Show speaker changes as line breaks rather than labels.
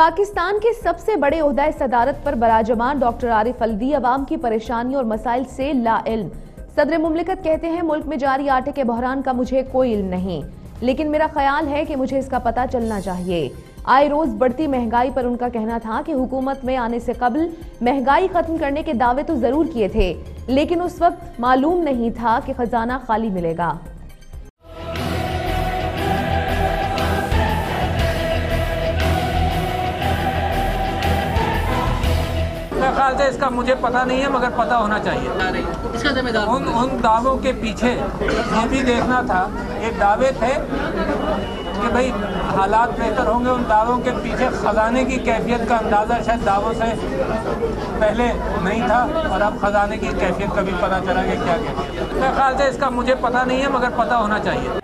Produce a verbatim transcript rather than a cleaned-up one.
पाकिस्तान के सबसे बड़े ओहदाए सदारत पर बराजमान डॉक्टर आरिफ अलवी अवाम की परेशानियों और मसाइल से लाइल्म। सदर मुमलिकत कहते हैं, मुल्क में जारी आटे के बहरान का मुझे कोई इल्म नहीं, लेकिन मेरा ख्याल है कि मुझे इसका पता चलना चाहिए। आए रोज बढ़ती महंगाई पर उनका कहना था कि हुकूमत में आने से कबल महंगाई खत्म करने के दावे तो जरूर किए थे, लेकिन उस वक्त मालूम नहीं था कि खजाना खाली मिलेगा।
मेरे ख्याल से इसका मुझे पता नहीं है, मगर पता होना चाहिए।
इसका जिम्मेदार
उन उन दावों के पीछे ये भी देखना था, ये दावे थे कि भाई हालात बेहतर होंगे, उन दावों के पीछे खजाने की कैफियत का अंदाज़ा शायद दावों से पहले नहीं था, और अब खजाने की कैफियत का भी पता चला कि क्या कैफियत। मेरे ख्याल से इसका मुझे पता नहीं है, मगर पता होना चाहिए।